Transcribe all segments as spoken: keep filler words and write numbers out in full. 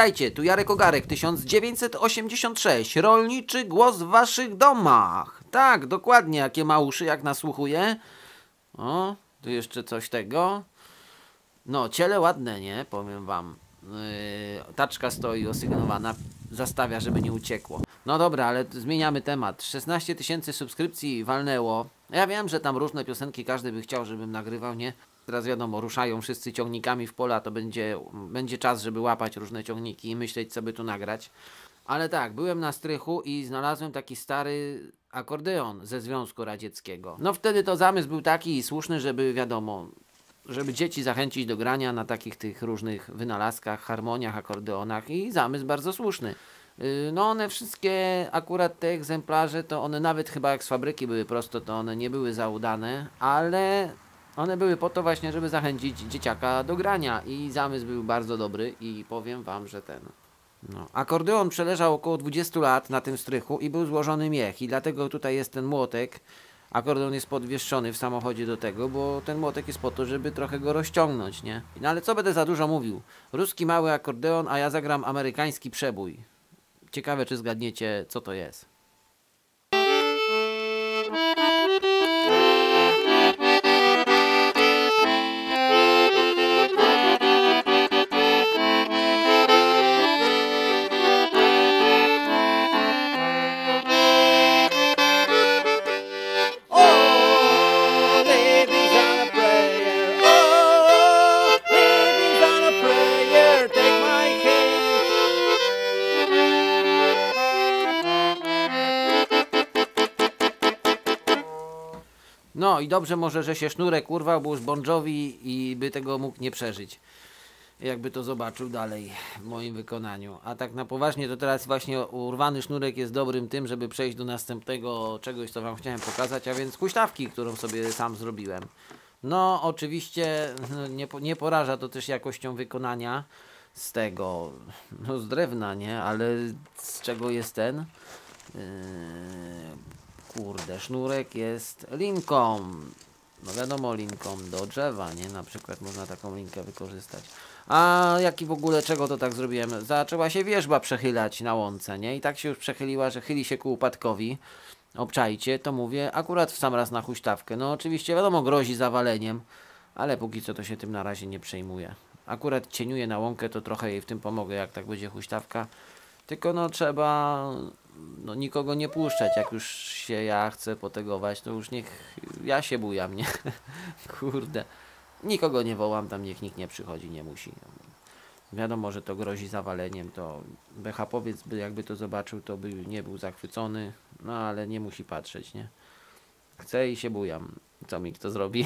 Witajcie, tu Jarek Ogarek, tysiąc dziewięćset osiemdziesiąt sześć, rolniczy głos w waszych domach. Tak, dokładnie, jakie ma uszy, jak nasłuchuje. O, tu jeszcze coś tego. No, ciele ładne, nie? Powiem wam. Yy, taczka stoi osygnowana, zastawia, żeby nie uciekło. No dobra, ale zmieniamy temat. szesnaście tysięcy subskrypcji walnęło. Ja wiem, że tam różne piosenki, każdy by chciał, żebym nagrywał, nie? Teraz wiadomo, ruszają wszyscy ciągnikami w pola, to będzie, będzie czas, żeby łapać różne ciągniki i myśleć, co by tu nagrać. Ale tak, byłem na strychu i znalazłem taki stary akordeon ze Związku Radzieckiego. No wtedy to zamysł był taki i słuszny, żeby wiadomo, żeby dzieci zachęcić do grania na takich tych różnych wynalazkach, harmoniach, akordeonach i zamysł bardzo słuszny. No one wszystkie, akurat te egzemplarze, to one nawet chyba jak z fabryki były prosto, to one nie były zaudane, ale one były po to właśnie, żeby zachęcić dzieciaka do grania i zamysł był bardzo dobry i powiem wam, że ten... No. Akordeon przeleżał około dwudziestu lat na tym strychu i był złożony miech i dlatego tutaj jest ten młotek. Akordeon jest podwieszczony w samochodzie do tego, bo ten młotek jest po to, żeby trochę go rozciągnąć, nie? No ale co będę za dużo mówił? Ruski mały akordeon, a ja zagram amerykański przebój. Ciekawe, czy zgadniecie, co to jest. No i dobrze może, że się sznurek urwał, bo już Bon Jovi i by tego mógł nie przeżyć. Jakby to zobaczył dalej w moim wykonaniu. A tak na poważnie to teraz właśnie urwany sznurek jest dobrym tym, żeby przejść do następnego czegoś, co wam chciałem pokazać, a więc huśtawki, którą sobie sam zrobiłem. No oczywiście nie, nie poraża to też jakością wykonania z tego, no z drewna, nie? Ale z czego jest ten? Yy... Kurde, sznurek jest linką. No wiadomo, linką do drzewa, nie? Na przykład można taką linkę wykorzystać. A jaki w ogóle, czego to tak zrobiłem? Zaczęła się wierzba przechylać na łące, nie? I tak się już przechyliła, że chyli się ku upadkowi. Obczajcie, to mówię, akurat w sam raz na huśtawkę. No oczywiście wiadomo, grozi zawaleniem, ale póki co to się tym na razie nie przejmuje. Akurat cieniuje na łąkę, to trochę jej w tym pomogę, jak tak będzie huśtawka. Tylko no trzeba... No nikogo nie puszczać, jak już się ja chcę potegować, to już niech ja się bujam, nie? Kurde. Nikogo nie wołam, tam niech nikt nie przychodzi, nie musi. Wiadomo, że to grozi zawaleniem, to bechapowiec by jakby to zobaczył, to by nie był zachwycony, no ale nie musi patrzeć, nie? Chcę i się bujam. Co mi kto zrobi?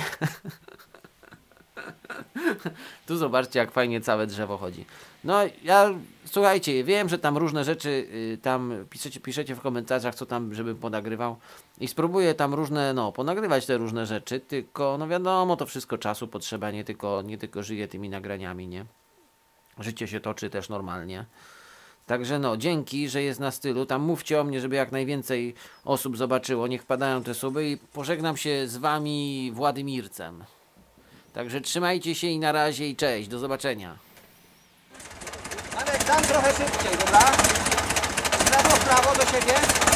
Tu zobaczcie, jak fajnie całe drzewo chodzi. No ja, słuchajcie, wiem, że tam różne rzeczy y, tam piszecie, piszecie w komentarzach, co tam, żebym ponagrywał i spróbuję tam różne, no, ponagrywać te różne rzeczy, tylko, no wiadomo, to wszystko czasu potrzeba, nie tylko, nie tylko żyję tymi nagraniami, nie? Życie się toczy też normalnie. Także no, dzięki, że jest na stylu, tam mówcie o mnie, żeby jak najwięcej osób zobaczyło, niech wpadają te suby i pożegnam się z wami Władymircem. Także trzymajcie się i na razie i cześć, do zobaczenia. Marek, dam trochę szybciej, dobra? W lewo, w prawo do siebie.